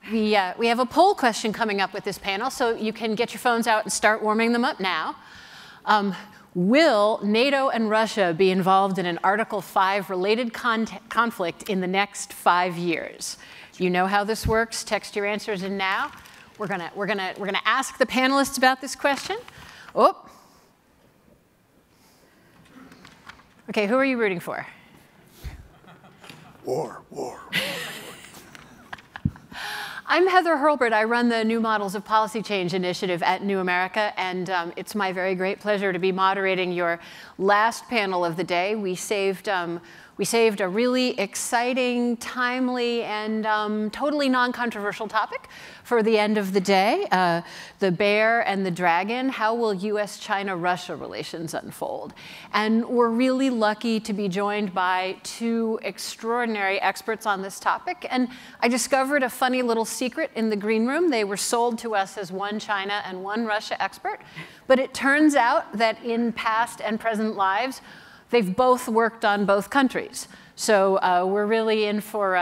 We have a poll question coming up with this panel, so you can get your phones out and start warming them up now. Will NATO and Russia be involved in an Article 5 related conflict in the next 5 years? You know how this works. Text your answers in now. We're gonna ask the panelists about this question. Oh. Okay, who are you rooting for? War. I'm Heather HURLBURT. I run the New Models of Policy Change initiative at New America, and it's my very great pleasure to be moderating your last panel of the day. We saved a really exciting, timely, and totally non-controversial topic for the end of the day, the bear and the dragon. How will US-China-Russia relations unfold? And we're really lucky to be joined by two extraordinary experts on this topic. And I discovered a funny little secret in the green room. They were sold to us as one China and one Russia expert. But it turns out that in past and present lives, they've both worked on both countries. So we're really in for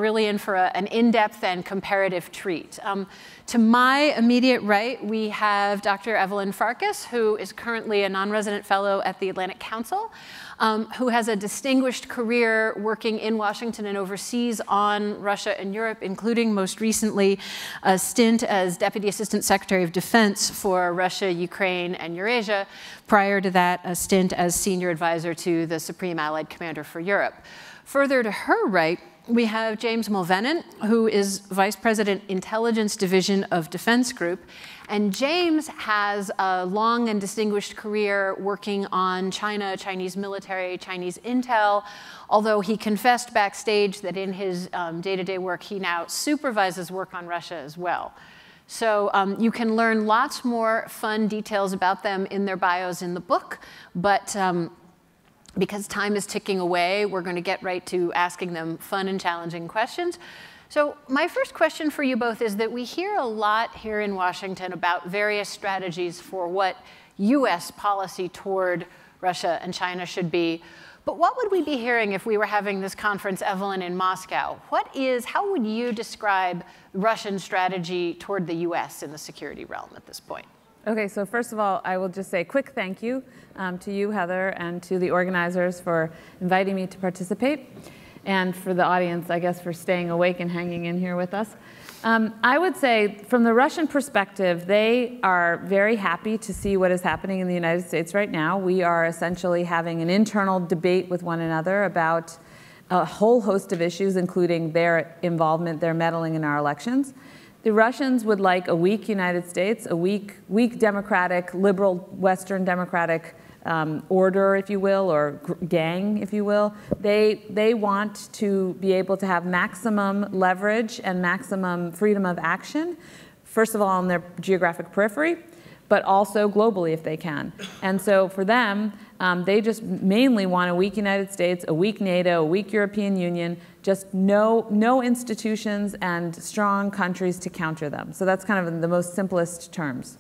an in-depth and comparative treat. To my immediate right, we have Dr. EVELYN FARKAS, who is currently a non-resident fellow at the Atlantic Council, who has a distinguished career working in Washington and overseas on Russia and Europe, including most recently a stint as Deputy Assistant Secretary of Defense for Russia, Ukraine, and Eurasia. Prior to that, a stint as Senior Advisor to the Supreme Allied Commander for Europe. Further to her right, we have James MULVENON, who is Vice President, Intelligence Division of Defense Group. And James has a long and distinguished career working on China, Chinese military, Chinese intel, although he confessed backstage that in his day-to-day work, he now supervises work on Russia as well. So you can learn lots more fun details about them in their bios in the book, but because time is ticking away, we're going to get right to asking them fun and challenging questions. So my first question for you both is that we hear a lot here in Washington about various strategies for what US policy toward Russia and China should be. But what would we be hearing if we were having this conference, EVELYN, in Moscow? How would you describe Russian strategy toward the US in the security realm at this point? Okay, so first of all, I will just say a quick thank you to you, Heather, and to the organizers for inviting me to participate, and for the audience, I guess, for staying awake and hanging in here with us. I would say, from the Russian perspective, they are very happy to see what is happening in the United States right now. We are essentially having an internal debate with one another about a whole host of issues, including their involvement, their meddling in our elections. The Russians would like a weak United States, a weak democratic, liberal, Western democratic order, if you will, or gang, if you will. They want to be able to have maximum leverage and maximum freedom of action, first of all in their geographic periphery, but also globally if they can. And so for them, they just mainly want a weak United States, a weak NATO, a weak European Union, just no institutions and strong countries to counter them. So that's kind of in the most simplest terms.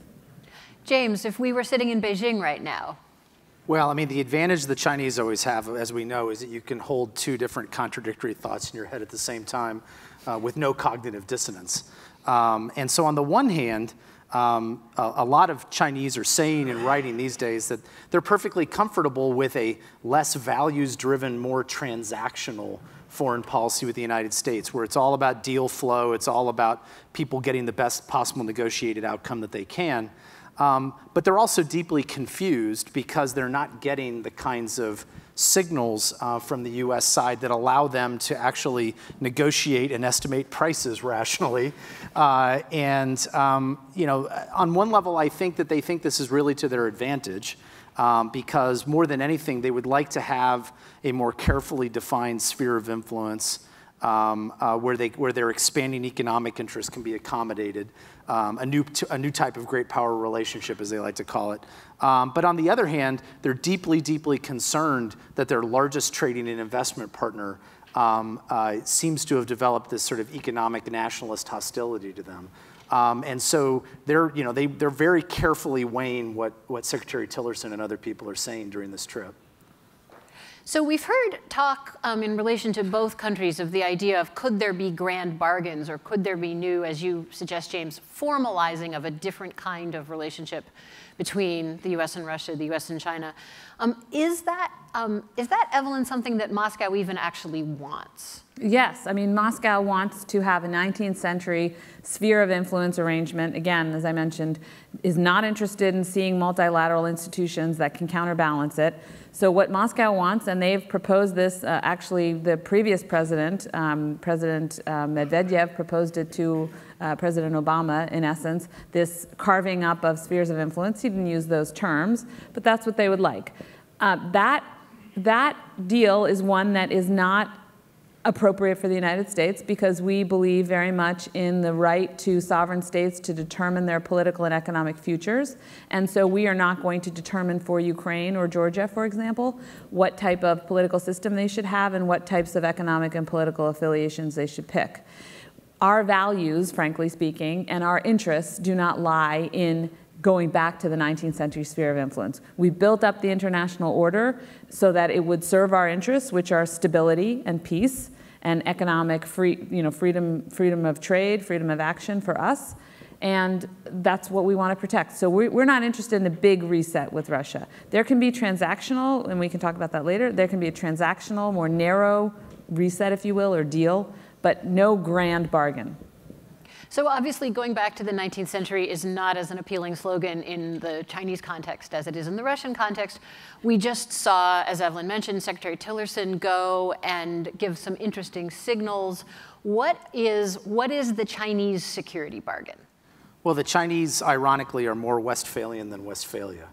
James, if we were sitting in Beijing right now. Well, I mean, the advantage the Chinese always have, as we know, is that you can hold two different contradictory thoughts in your head at the same time with no cognitive dissonance. And so on the one hand, a lot of Chinese are saying and writing these days that they're perfectly comfortable with a less values-driven, more transactional foreign policy with the United States, where it's all about deal flow, it's all about people getting the best possible negotiated outcome that they can. But they're also deeply confused because they're not getting the kinds of signals from the US side that allow them to actually negotiate and estimate prices rationally. You know, on one level, I think that they think this is really to their advantage because more than anything, they would like to have a more carefully defined sphere of influence where their expanding economic interests can be accommodated, a new type of great power relationship, as they like to call it. But on the other hand, they're deeply, deeply concerned that their largest trading and investment partner seems to have developed this sort of economic nationalist hostility to them. And so they're very carefully weighing what Secretary Tillerson and other people are saying during this trip. So we've heard talk in relation to both countries of the idea of could there be grand bargains or could there be new, as you suggest, James, formalizing of a different kind of relationship between the US and Russia, the US and China. Is that, Evelyn, something that Moscow even actually wants? Yes, I mean, Moscow wants to have a 19th century sphere of influence arrangement. Again, as I mentioned, is not interested in seeing multilateral institutions that can counterbalance it. So what Moscow wants, and they've proposed this, actually the previous president, President Medvedev, proposed it to President Obama, in essence, this carving up of spheres of influence. He didn't use those terms, but that's what they would like. That deal is one that is not appropriate for the United States because we believe very much in the right to sovereign states to determine their political and economic futures. And so we are not going to determine for Ukraine or Georgia, for example, what type of political system they should have and what types of economic and political affiliations they should pick. Our values, frankly speaking, and our interests do not lie in going back to the 19th century sphere of influence. We built up the international order so that it would serve our interests, which are stability and peace and economic freedom of trade, freedom of action for us. And that's what we want to protect. So we're not interested in a big reset with Russia. There can be transactional, and we can talk about that later. There can be a transactional, more narrow reset, if you will, or deal, but no grand bargain. So obviously, going back to the 19th century is not as an appealing slogan in the Chinese context as it is in the Russian context. We just saw, as Evelyn mentioned, Secretary Tillerson go and give some interesting signals. What is the Chinese security bargain? Well, the Chinese, ironically, are more Westphalian than Westphalia.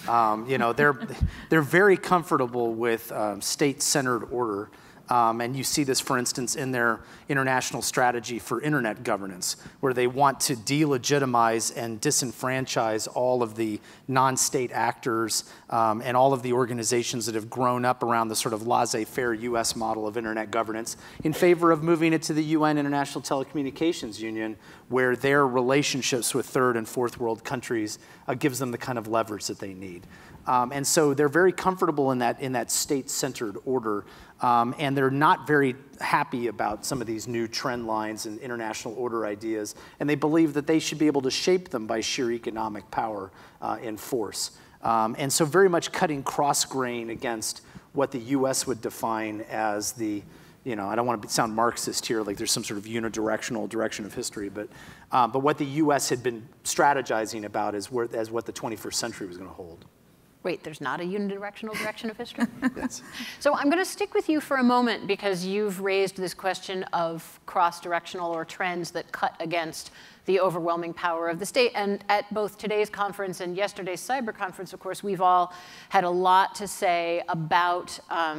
They're very comfortable with state-centered order. And you see this, for instance, in their international strategy for internet governance, where they want to delegitimize and disenfranchise all of the non-state actors and all of the organizations that have grown up around the sort of laissez-faire US model of internet governance in favor of moving it to the UN International Telecommunications Union, where their relationships with third and fourth world countries gives them the kind of leverage that they need. And so they're very comfortable in that state-centered order, and they're not very happy about some of these new trend lines and international order ideas, and they believe that they should be able to shape them by sheer economic power and force. And so very much cutting cross-grain against what the US would define as the, I don't want to sound Marxist here, like there's some sort of unidirectional direction of history, but what the US had been strategizing about as what the 21st century was going to hold. Wait, there's not a unidirectional direction of history? Yes. So I'm going to stick with you for a moment because you've raised this question of cross-directional or trends that cut against the overwhelming power of the state. And at both today's conference and yesterday's cyber conference, of course, we've all had a lot to say about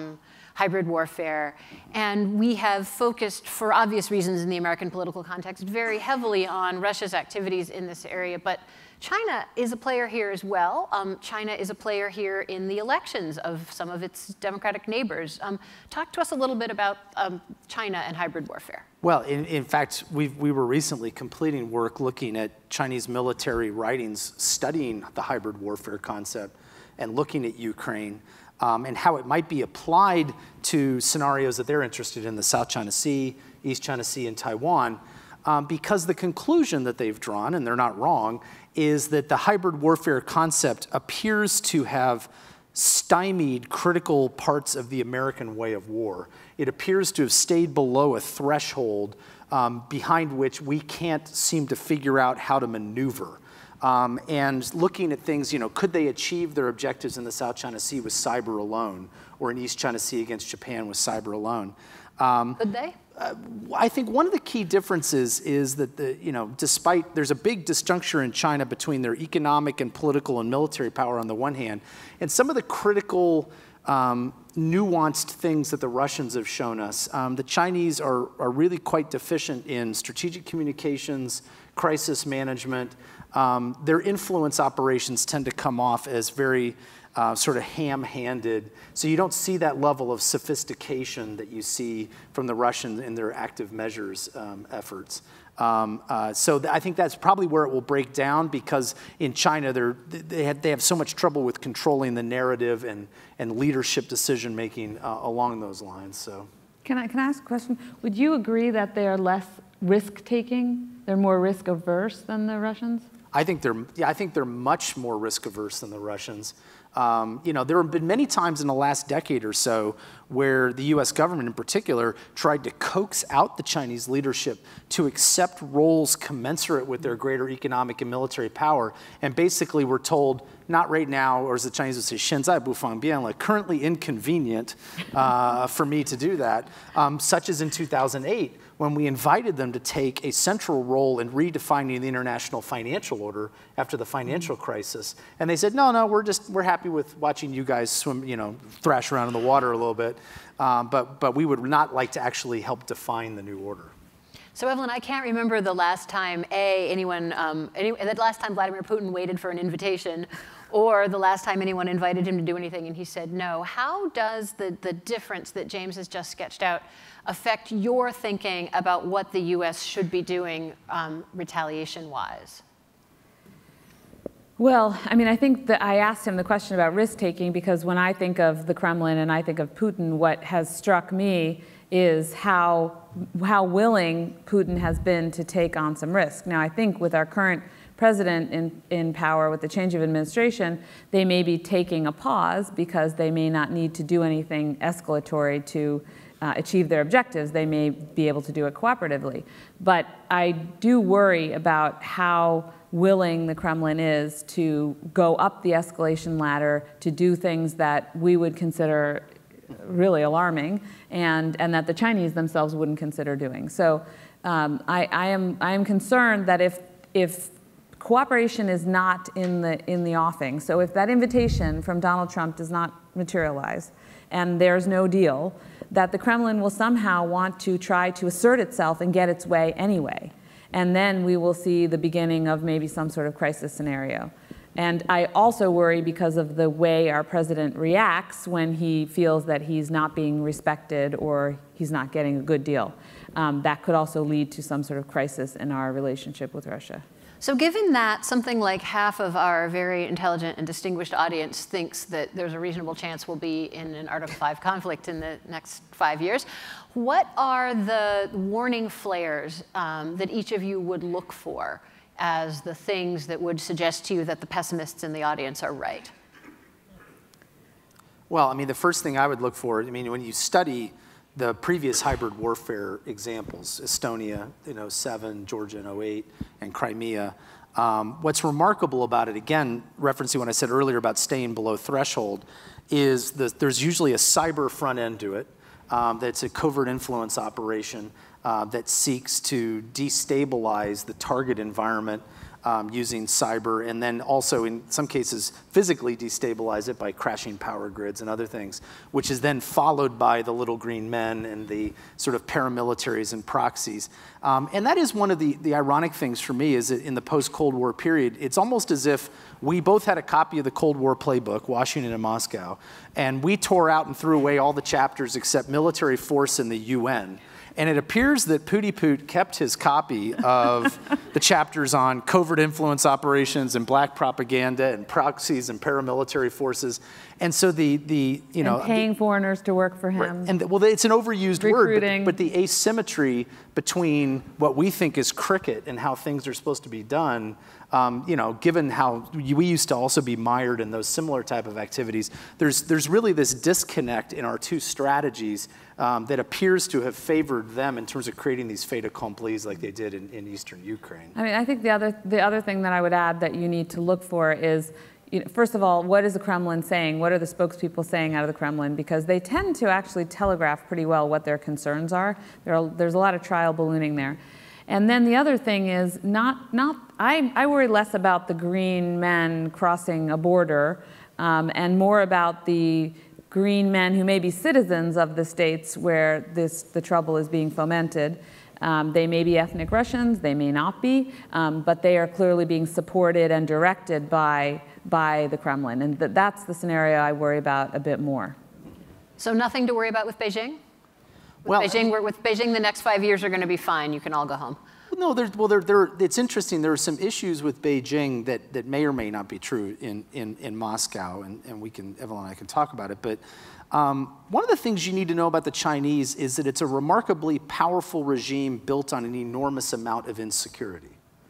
hybrid warfare. And we have focused, for obvious reasons in the American political context, very heavily on Russia's activities in this area. But China is a player here as well. China is a player here in the elections of some of its democratic neighbors. Talk to us a little bit about China and hybrid warfare. Well, in fact, we were recently completing work looking at Chinese military writings, studying the hybrid warfare concept and looking at Ukraine and how it might be applied to scenarios that they're interested in, the South China Sea, East China Sea, and Taiwan. Because the conclusion that they've drawn, and they're not wrong, is that the hybrid warfare concept appears to have stymied critical parts of the American way of war. It appears to have stayed below a threshold behind which we can't seem to figure out how to maneuver. And looking at things, could they achieve their objectives in the South China Sea with cyber alone, or in East China Sea against Japan with cyber alone? Could they? I think one of the key differences is that despite there's a big disjuncture in China between their economic and political and military power on the one hand, and some of the critical nuanced things that the Russians have shown us. The Chinese are really quite deficient in strategic communications, crisis management. Their influence operations tend to come off as very sort of ham-handed. So you don't see that level of sophistication that you see from the Russians in their active measures efforts. I think that's probably where it will break down, because in China they have so much trouble with controlling the narrative and leadership decision making along those lines. So, can I ask a question? Would you agree that they are less risk taking? They're more risk averse than the Russians? I think they're much more risk averse than the Russians. There have been many times in the last decade or so where the U.S. government in particular tried to coax out the Chinese leadership to accept roles commensurate with their greater economic and military power, and basically were told, not right now, or as the Chinese would say, 现在不方便, like currently inconvenient for me to do that, such as in 2008, when we invited them to take a central role in redefining the international financial order after the financial crisis. And they said, no, we're happy with watching you guys swim, thrash around in the water a little bit, but we would not like to actually help define the new order. So Evelyn, I can't remember the last time the last time Vladimir Putin waited for an invitation, or the last time anyone invited him to do anything and he said no. How does the difference that James has just sketched out affect your thinking about what the US should be doing retaliation-wise? Well, I mean, I think that I asked him the question about risk-taking because when I think of the Kremlin and I think of Putin, what has struck me is how willing Putin has been to take on some risk. Now, I think with our current president in power, with the change of administration, they may be taking a pause because they may not need to do anything escalatory to achieve their objectives. They may be able to do it cooperatively. But I do worry about how willing the Kremlin is to go up the escalation ladder, to do things that we would consider really alarming, and that the Chinese themselves wouldn't consider doing. So I am concerned that if cooperation is not in the offing, so if that invitation from Donald Trump does not materialize and there's no deal, that the Kremlin will somehow want to try to assert itself and get its way anyway. And then we will see the beginning of maybe some sort of crisis scenario. And I also worry because of the way our president reacts when he feels that he's not being respected or he's not getting a good deal. That could also lead to some sort of crisis in our relationship with Russia. So given that something like half of our very intelligent and distinguished audience thinks that there's a reasonable chance we'll be in an Article 5 conflict in the next 5 years, what are the warning flares that each of you would look for as the things that would suggest to you that the pessimists in the audience are right? Well, I mean, the first thing I would look for, I mean, when you study the previous hybrid warfare examples, Estonia in 2007, Georgia in 2008, and Crimea, what's remarkable about it, again, referencing what I said earlier about staying below threshold, is there's usually a cyber front end to it. That's a covert influence operation that seeks to destabilize the target environment using cyber, and then also in some cases physically destabilize it by crashing power grids and other things, which is then followed by the little green men and the sort of paramilitaries and proxies. And that is one of the ironic things for me, is that in the post-Cold War period, it's almost as if we both had a copy of the Cold War playbook, Washington and Moscow, and we tore out and threw away all the chapters except military force in the UN. And it appears that Pooty Poot kept his copy of the chapters on covert influence operations and black propaganda and proxies and paramilitary forces. And so and paying foreigners to work for him. Right. And well, it's an overused word, but the asymmetry between what we think is cricket and how things are supposed to be done, given how we used to also be mired in those similar type of activities, there's really this disconnect in our two strategies that appears to have favored them in terms of creating these fait accomplis like they did in eastern Ukraine. I mean, I think the other thing that I would add that you need to look for is, first of all, what is the Kremlin saying? What are the spokespeople saying out of the Kremlin? Because they tend to actually telegraph pretty well what their concerns are. There's a lot of trial ballooning there. And then the other thing is I worry less about the green men crossing a border and more about the green men who may be citizens of the states where the trouble is being fomented. They may be ethnic Russians, they may not be, but they are clearly being supported and directed by the Kremlin. And that's the scenario I worry about a bit more. So nothing to worry about with Beijing? With Beijing, the next 5 years are going to be fine. You can all go home. No, it's interesting. There are some issues with Beijing that may or may not be true in Moscow, and Evelyn and I can talk about it. But one of the things you need to know about the Chinese is that it's a remarkably powerful regime built on an enormous amount of insecurity.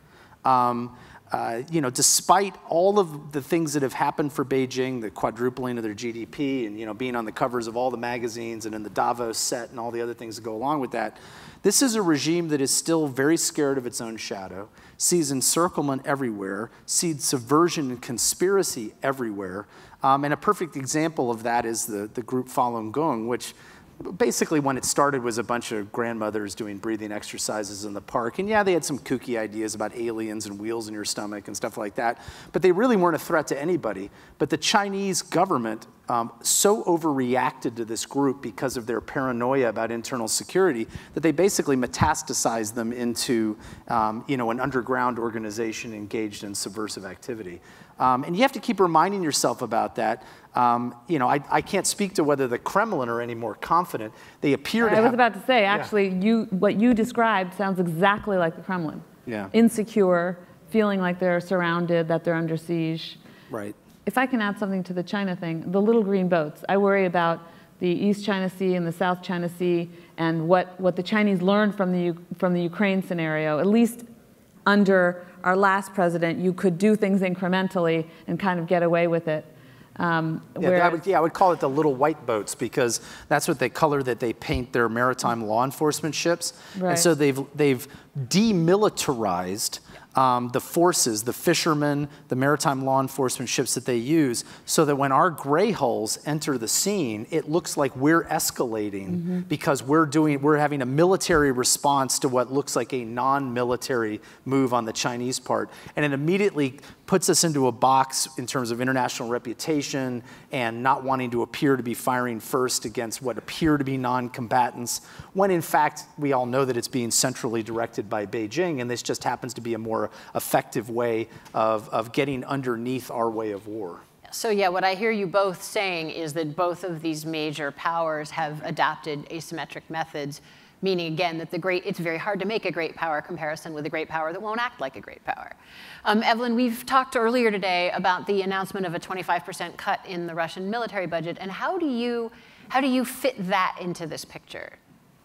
You know, despite all of the things that have happened for Beijing, the quadrupling of their GDP and, you know, being on the covers of all the magazines and in the Davos set and all the other things that go along with that, this is a regime that is still very scared of its own shadow, sees encirclement everywhere, sees subversion and conspiracy everywhere. And a perfect example of that is the group Falun Gong, which basically when it started was a bunch of grandmothers doing breathing exercises in the park. And yeah, they had some kooky ideas about aliens and wheels in your stomach and stuff like that. But they really weren't a threat to anybody. But the Chinese government so overreacted to this group because of their paranoia about internal security that they basically metastasized them into you know, an underground organization engaged in subversive activity. And you have to keep reminding yourself about that. You know, I can't speak to whether the Kremlin are any more confident. They appear to have... I was about to say, actually, what you described sounds exactly like the Kremlin. Yeah. Insecure, feeling like they're surrounded, that they're under siege. Right. If I can add something to the China thing, the little green boats. I worry about the East China Sea and the South China Sea and what the Chinese learned from the Ukraine scenario. At least under our last president, you could do things incrementally and kind of get away with it. I would call it the little white boats because that's what they color that they paint their maritime law enforcement ships. Right. And so they've demilitarized the forces, the fishermen, the maritime law enforcement ships that they use, so that when our gray hulls enter the scene, it looks like we're escalating because we're having a military response to what looks like a non-military move on the Chinese part. And it immediately puts us into a box in terms of international reputation and not wanting to appear to be firing first against what appear to be non-combatants, when in fact we all know that it's being centrally directed by Beijing, and this just happens to be a more effective way of getting underneath our way of war. So yeah, what I hear you both saying is that both of these major powers have adopted asymmetric methods, meaning again that it's very hard to make a great power comparison with a great power that won't act like a great power. Evelyn, we've talked earlier today about the announcement of a 25% cut in the Russian military budget, and how do you fit that into this picture?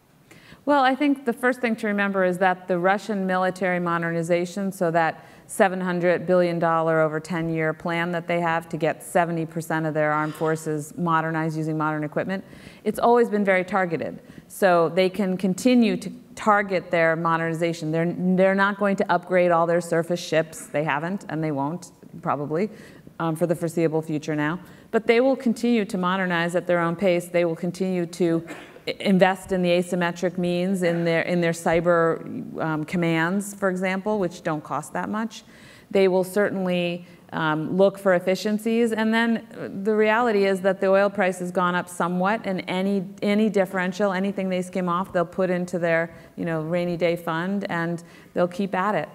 Well, I think the first thing to remember is that the Russian military modernization, so that $700 billion over 10-year plan that they have to get 70% of their armed forces modernized using modern equipment, it's always been very targeted. So they can continue to target their modernization. They're not going to upgrade all their surface ships. They haven't, and they won't, probably, for the foreseeable future now. But they will continue to modernize at their own pace. They will continue to invest in the asymmetric means in their cyber commands, for example, which don't cost that much. They will certainly look for efficiencies, and then the reality is that the oil price has gone up somewhat, and any differential, anything they skim off, they'll put into their rainy day fund, and they'll keep at it.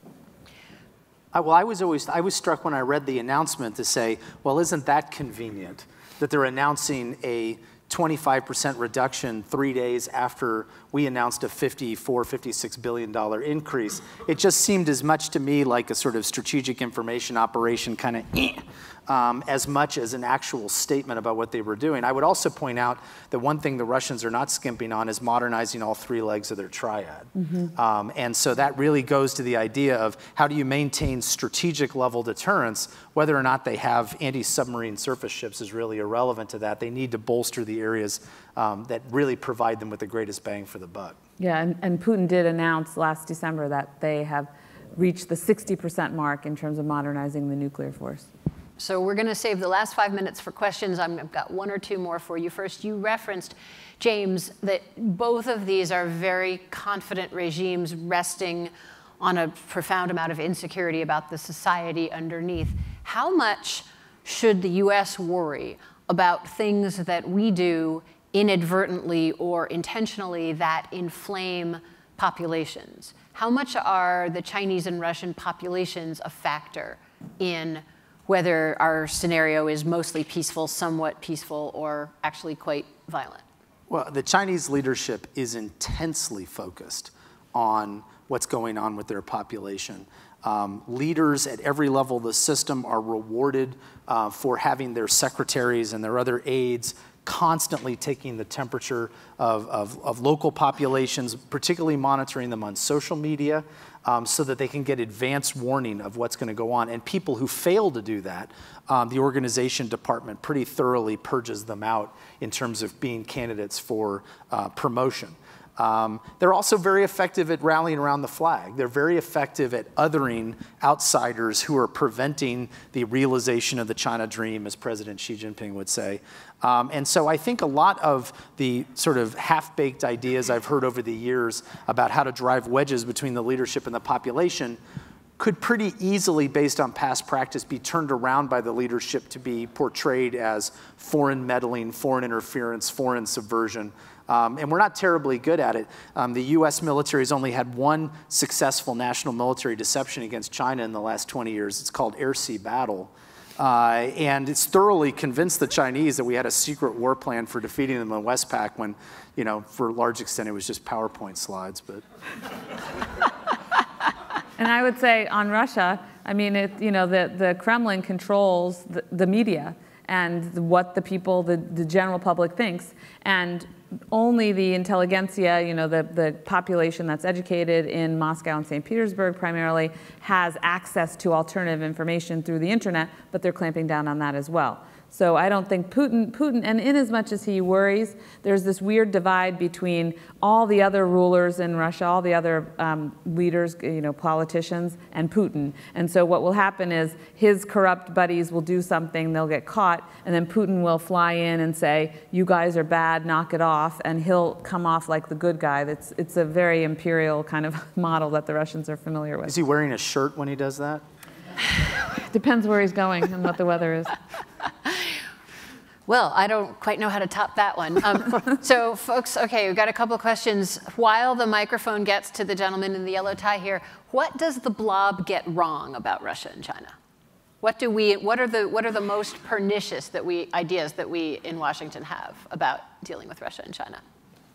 Well, I was struck when I read the announcement to say, well, isn't that convenient that they're announcing a 25% reduction 3 days after we announced a $56 billion increase. It just seemed as much to me like a sort of strategic information operation kind of as much as an actual statement about what they were doing. I would also point out that one thing the Russians are not skimping on is modernizing all three legs of their triad. And so that really goes to the idea of how do you maintain strategic level deterrence. Whether or not they have anti-submarine surface ships is really irrelevant to that. They need to bolster the areas that really provide them with the greatest bang for the buck. Yeah, and Putin did announce last December that they have reached the 60% mark in terms of modernizing the nuclear force. So we're going to save the last 5 minutes for questions. I've got one or two more for you. First, you referenced, James, that both of these are very confident regimes resting on a profound amount of insecurity about the society underneath. How much should the US worry about things that we do inadvertently or intentionally that inflame populations? How much are the Chinese and Russian populations a factor in whether our scenario is mostly peaceful, somewhat peaceful, or actually quite violent? Well, the Chinese leadership is intensely focused on what's going on with their population. Leaders at every level of the system are rewarded for having their secretaries and their other aides constantly taking the temperature of local populations, particularly monitoring them on social media, so that they can get advance warning of what's going to go on. And people who fail to do that, the organization department pretty thoroughly purges them out in terms of being candidates for promotion. They're also very effective at rallying around the flag. They're very effective at othering outsiders who are preventing the realization of the China dream, as President Xi Jinping would say. And so I think a lot of the sort of half-baked ideas I've heard over the years about how to drive wedges between the leadership and the population could pretty easily, based on past practice, be turned around by the leadership to be portrayed as foreign meddling, foreign interference, foreign subversion. And we're not terribly good at it. The US military has only had one successful national military deception against China in the last 20 years. It's called air-sea battle. And it's thoroughly convinced the Chinese that we had a secret war plan for defeating them in the Westpac when, you know, for a large extent it was just PowerPoint slides. But. And I would say on Russia, I mean, the Kremlin controls the media and what the people, the general public thinks. And only the intelligentsia, the population that's educated in Moscow and St. Petersburg primarily, has access to alternative information through the internet, but they're clamping down on that as well. So I don't think Putin, and in as much as he worries, there's this weird divide between all the other rulers in Russia, all the other leaders, politicians, and Putin. And so what will happen is his corrupt buddies will do something, they'll get caught, and then Putin will fly in and say, you guys are bad, knock it off, and he'll come off like the good guy. It's a very imperial kind of model that the Russians are familiar with. Is he wearing a shirt when he does that? Depends where he's going and what the weather is. Well, I don't quite know how to top that one. So folks, okay, we've got a couple of questions. While the microphone gets to the gentleman in the yellow tie here, what does the blob get wrong about Russia and China? What are the most pernicious ideas that we in Washington have about dealing with Russia and China?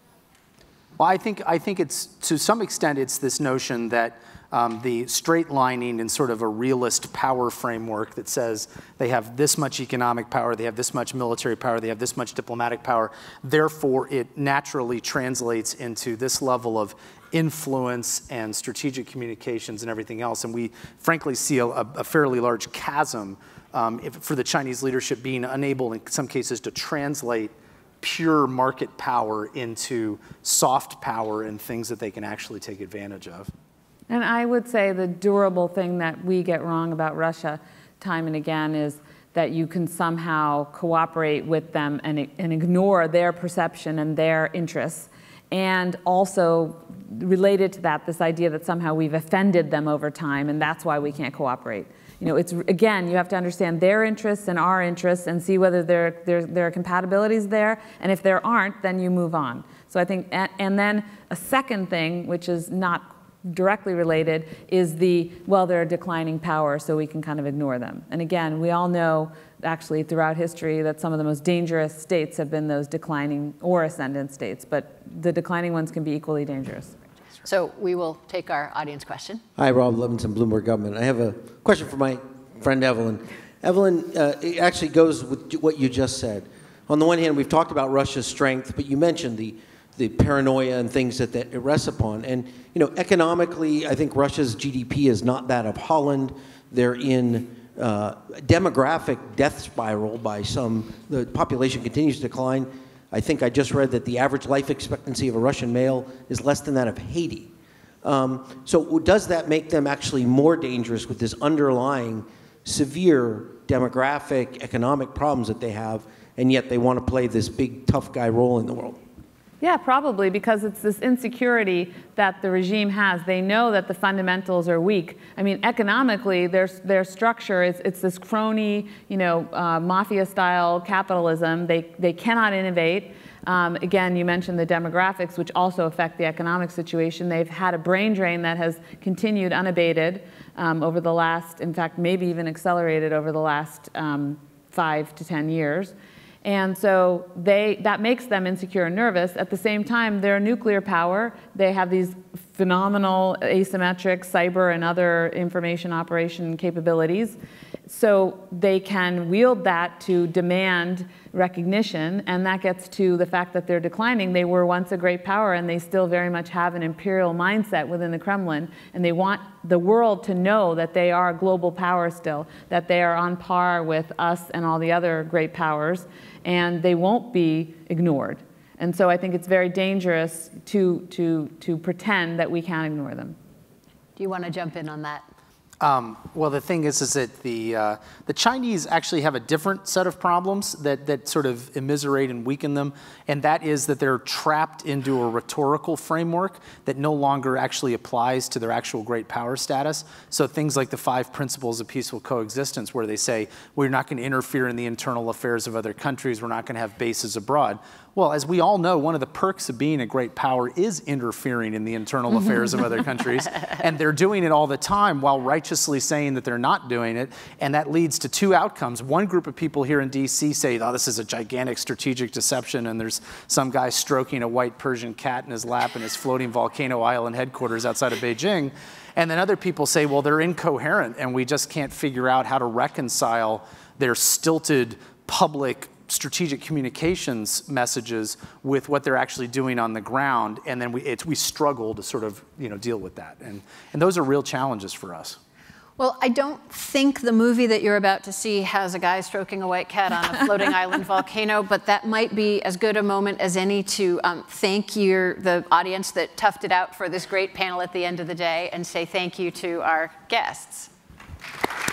Well, I think it's, to some extent, it's this notion that the straight lining in sort of a realist power framework that says they have this much economic power, they have this much military power, they have this much diplomatic power, therefore it naturally translates into this level of influence and strategic communications and everything else. And we frankly see a fairly large chasm for the Chinese leadership being unable in some cases to translate pure market power into soft power and things that they can actually take advantage of. And I would say the durable thing that we get wrong about Russia time and again is that you can somehow cooperate with them and ignore their perception and their interests. And also related to that, this idea that somehow we've offended them over time and that's why we can't cooperate. It's, again, you have to understand their interests and our interests and see whether there are compatibilities there. And if there aren't, then you move on. So I think, and then a second thing, which is not directly related, is they're a declining power, so we can kind of ignore them. And again, we all know, actually, throughout history, that some of the most dangerous states have been those declining or ascendant states, but the declining ones can be equally dangerous. So we will take our audience question. Hi, Rob Levinson, Bloomberg Government. I have a question for my friend Evelyn. Evelyn, it actually goes with what you just said. On the one hand, we've talked about Russia's strength, but you mentioned the paranoia and things that it rests upon. And economically, I think Russia's GDP is not that of Holland. They're in demographic death spiral by some. The population continues to decline. I think I just read that the average life expectancy of a Russian male is less than that of Haiti. So does that make them actually more dangerous with this underlying severe demographic, economic problems that they have, and yet they want to play this big tough guy role in the world? Yeah, probably, because it's this insecurity that the regime has. They know that the fundamentals are weak. I mean, economically, their structure it's this crony, mafia-style capitalism. They cannot innovate. Again, you mentioned the demographics, which also affect the economic situation. They've had a brain drain that has continued unabated over the last, in fact, maybe even accelerated over the last 5 to 10 years. And so that makes them insecure and nervous. At the same time, they're a nuclear power. They have these phenomenal asymmetric cyber and other information operation capabilities. So they can wield that to demand recognition, and that gets to the fact that they're declining. They were once a great power, and they still very much have an imperial mindset within the Kremlin, and they want the world to know that they are a global power still, that they are on par with us and all the other great powers, and they won't be ignored. And so I think it's very dangerous to pretend that we can't ignore them. Do you want to jump in on that? Well, the thing is that the Chinese actually have a different set of problems that sort of immiserate and weaken them, and that is that they're trapped into a rhetorical framework that no longer actually applies to their actual great power status. So things like the 5 principles of peaceful coexistence, where they say, we're not going to interfere in the internal affairs of other countries, we're not going to have bases abroad. Well, as we all know, one of the perks of being a great power is interfering in the internal affairs of other countries, and they're doing it all the time while righteously saying that they're not doing it, and that leads to 2 outcomes. One group of people here in DC say, oh, this is a gigantic strategic deception, and there's some guy stroking a white Persian cat in his lap in his floating volcano island headquarters outside of Beijing. And then other people say, well, they're incoherent, and we just can't figure out how to reconcile their stilted public strategic communications messages with what they're actually doing on the ground, and then we struggle to sort of deal with that, and those are real challenges for us. Well, I don't think the movie that you're about to see has a guy stroking a white cat on a floating island volcano, but that might be as good a moment as any to thank the audience that toughed it out for this great panel at the end of the day, and say thank you to our guests.